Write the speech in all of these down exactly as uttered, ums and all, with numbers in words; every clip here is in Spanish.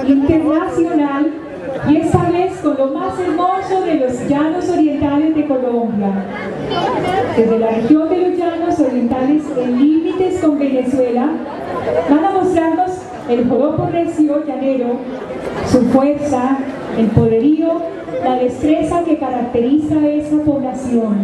internacional, y esta vez con lo más hermoso de los llanos orientales de Colombia. Desde la región de los llanos orientales en límites con Venezuela, van a mostrarnos el joropo recio llanero, su fuerza, el poderío, la destreza que caracteriza a esa población.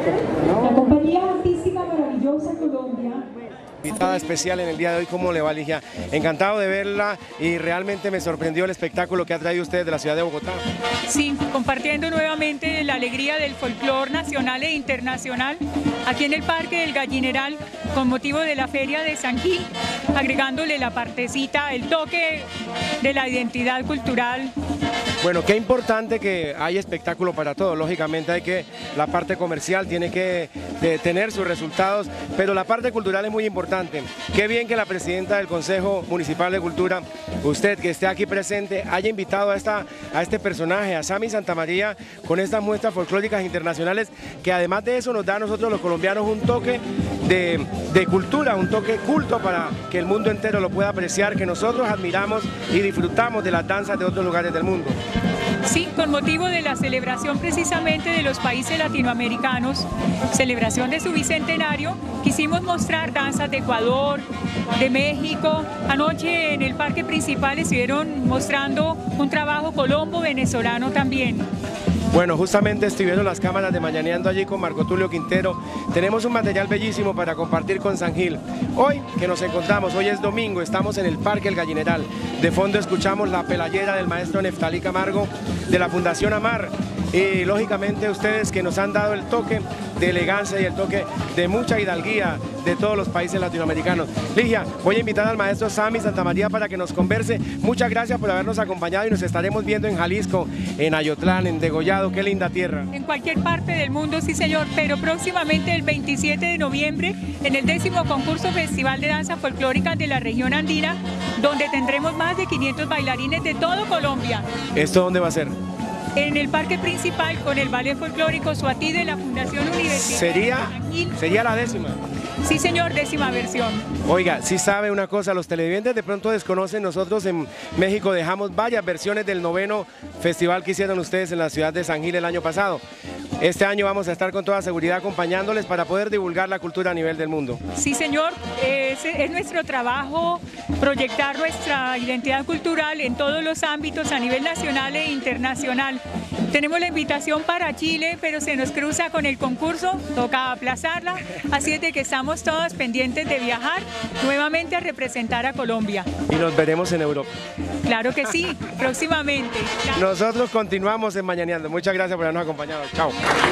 La compañía artística maravillosa Colombia. Invitada especial en el día de hoy, ¿cómo le va, Ligia? Encantado de verla y realmente me sorprendió el espectáculo que ha traído usted de la ciudad de Bogotá. Sí, compartiendo nuevamente la alegría del folclor nacional e internacional aquí en el Parque del Gallineral con motivo de la Feria de San Gil, agregándole la partecita, el toque de la identidad cultural. Bueno, qué importante que hay espectáculo para todos. Lógicamente hay que, la parte comercial tiene que de, tener sus resultados, pero la parte cultural es muy importante. Qué bien que la presidenta del Consejo Municipal de Cultura, usted que esté aquí presente, haya invitado a, esta, a este personaje, a Sammy Santamaría, con estas muestras folclóricas internacionales, que además de eso nos da a nosotros los colombianos un toque de, de cultura, un toque culto para que el mundo entero lo pueda apreciar, que nosotros admiramos y disfrutamos de las danzas de otros lugares del mundo. Sí, con motivo de la celebración precisamente de los países latinoamericanos, celebración de su bicentenario, quisimos mostrar danzas de Ecuador, de México. Anoche en el parque principal estuvieron mostrando un trabajo colombo venezolano también. Bueno, justamente estuvieron las cámaras de Mañaneando allí con Marco Tulio Quintero. Tenemos un material bellísimo para compartir con San Gil. Hoy que nos encontramos, hoy es domingo, estamos en el Parque El Gallineral. De fondo escuchamos la pelayera del maestro Neftalí Camargo de la Fundación Amar. Y lógicamente ustedes que nos han dado el toque de elegancia y el toque de mucha hidalguía de todos los países latinoamericanos. Ligia, voy a invitar al maestro Sammy Santamaría para que nos converse. Muchas gracias por habernos acompañado y nos estaremos viendo en Jalisco, en Ayotlán, en Degollado, qué linda tierra. En cualquier parte del mundo, sí señor, pero próximamente el veintisiete de noviembre en el décimo concurso Festival de Danza Folclórica de la región andina, donde tendremos más de quinientos bailarines de todo Colombia. ¿Esto dónde va a ser? En el parque principal con el ballet folclórico Suatí de la Fundación Universitaria. ¿Sería, sería la décima? Sí señor, décima versión. Oiga, si sabe una cosa, los televidentes de pronto desconocen, nosotros en México dejamos varias versiones del noveno festival que hicieron ustedes en la ciudad de San Gil el año pasado. Este año vamos a estar con toda seguridad acompañándoles para poder divulgar la cultura a nivel del mundo. Sí señor, es, es nuestro trabajo proyectar nuestra identidad cultural en todos los ámbitos a nivel nacional e internacional. Tenemos la invitación para Chile, pero se nos cruza con el concurso, toca aplazarla, así es de que estamos todos pendientes de viajar nuevamente a representar a Colombia. Y nos veremos en Europa. Claro que sí, próximamente. Nosotros continuamos en Mañaneando. Muchas gracias por habernos acompañado. Chao.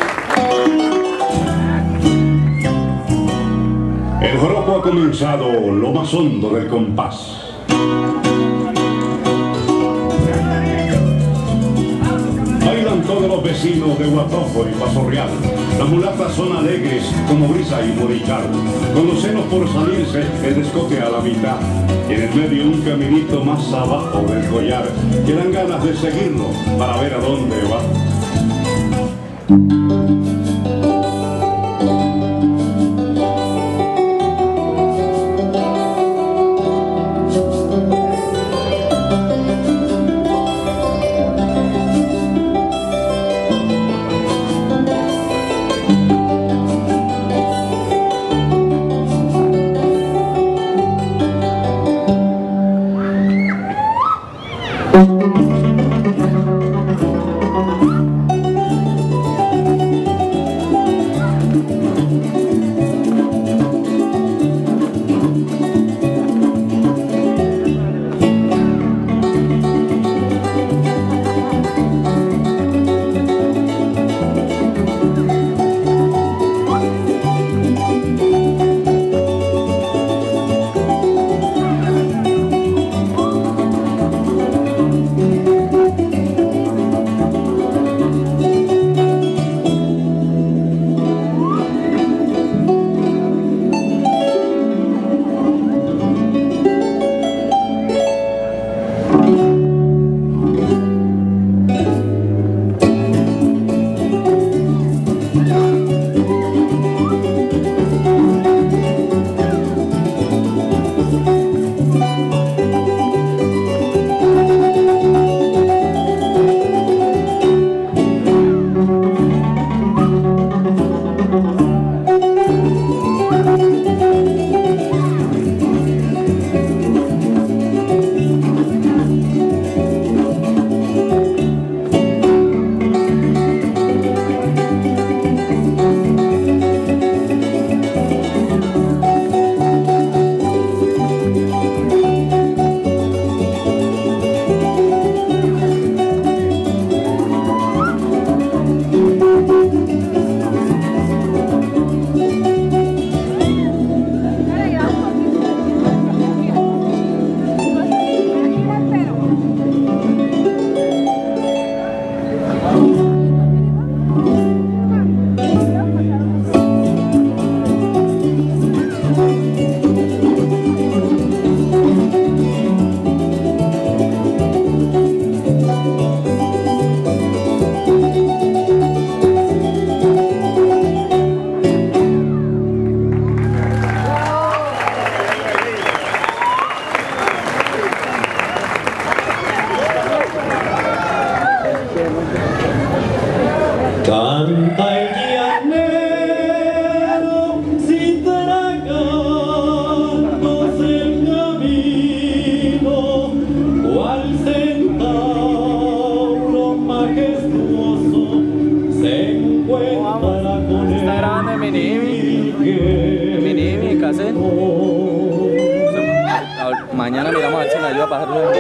El joropo ha comenzado lo más hondo del compás. Bailan todos los vecinos de Huatojo y Paso Real. Las mulatas son alegres como Brisa y Morichal, con los senos por salirse, el descote a la mitad. Y en el medio un caminito más abajo del collar, que dan ganas de seguirlo para ver a dónde va. Canta el llanero sin tragándose el camino, cual centauro majestuoso se encuentra con él. Está grabando en mi Nimi, en mi Nimi, cassette. Mañana miramos a ver si me ayuda a pasarlo en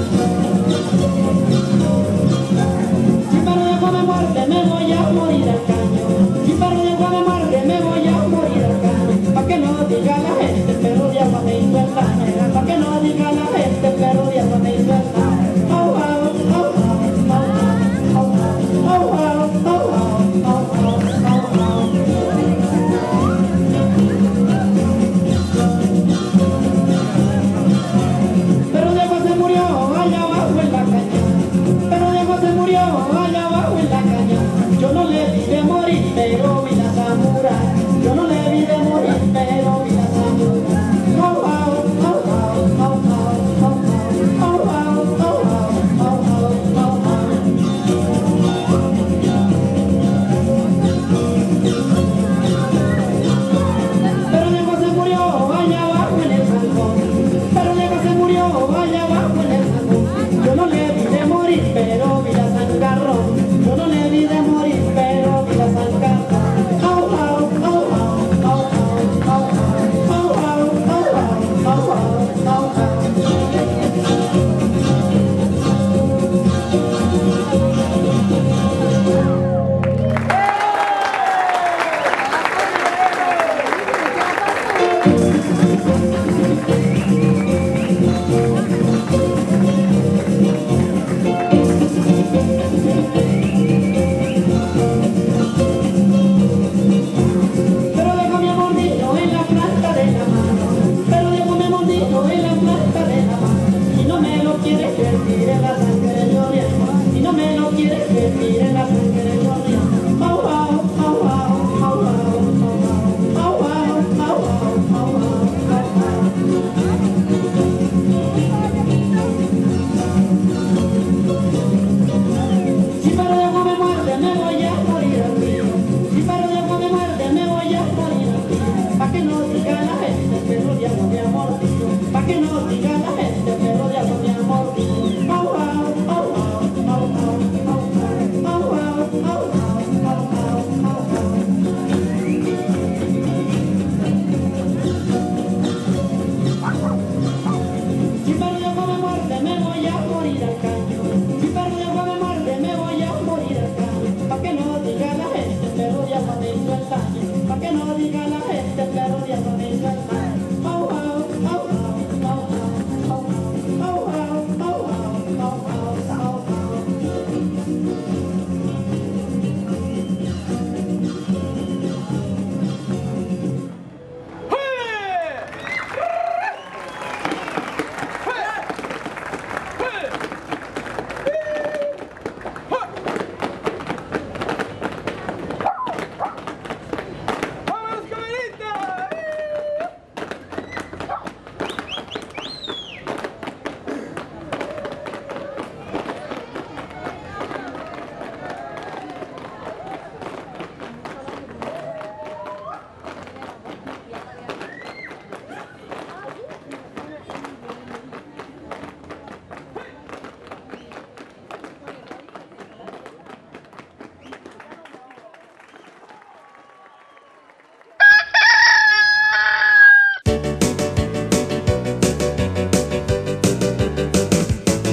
me voy a morir acá.